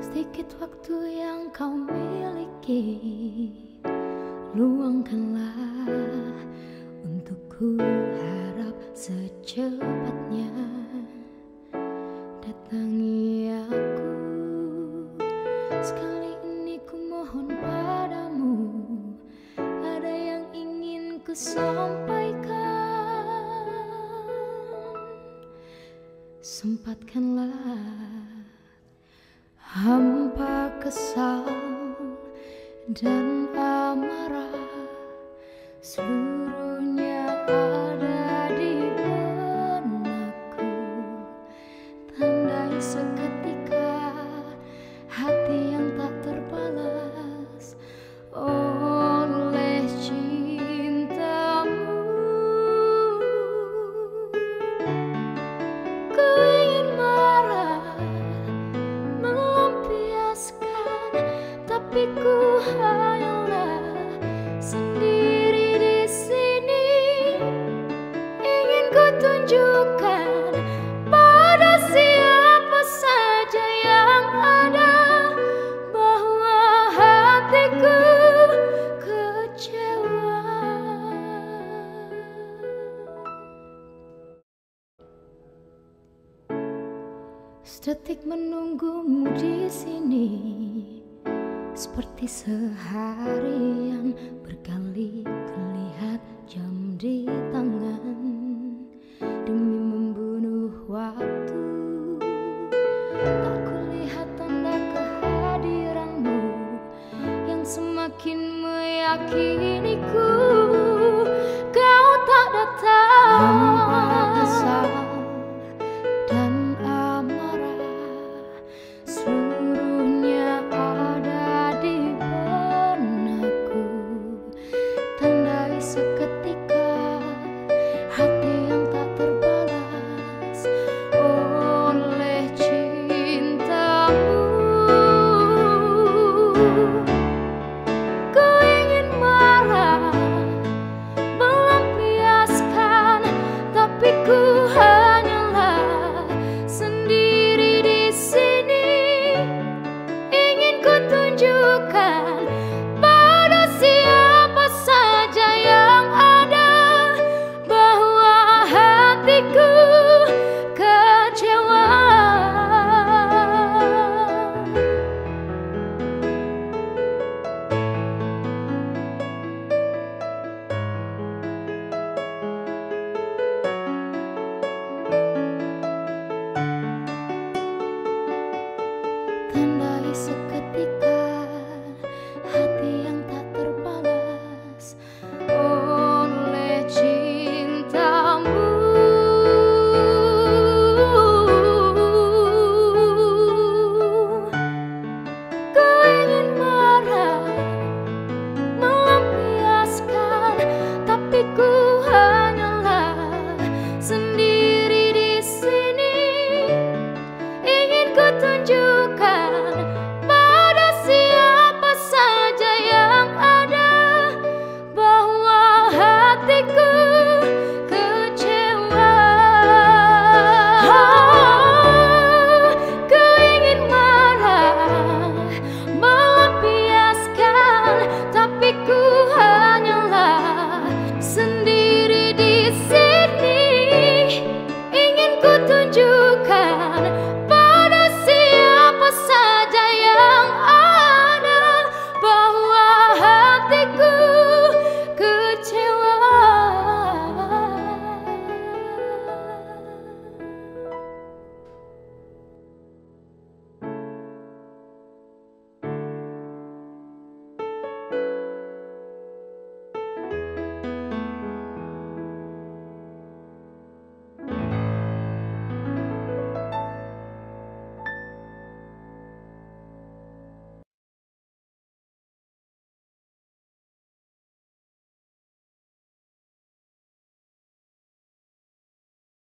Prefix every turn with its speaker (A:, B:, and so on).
A: Sedikit waktu yang kau miliki, luangkanlah untukku. Harap secepatnya datangi aku. Sekali ini ku mohon padamu, ada yang ingin ku sampaikan. Sempatkanlah hampa kesal dan amarah, seluruhnya ada di benakku. Tandai seketika hati yang tak terbalas oleh cintamu. Ku ingin marah, tapi ku hanyalah sendiri di sini. Ingin ku tunjukkan pada siapa saja yang ada bahwa hatiku kecewa. Sedetik menunggumu di sini, seperti seharian berkali kulihat jam di tangan demi membunuh waktu. Tak kulihat tanda kehadiranmu yang semakin meyakini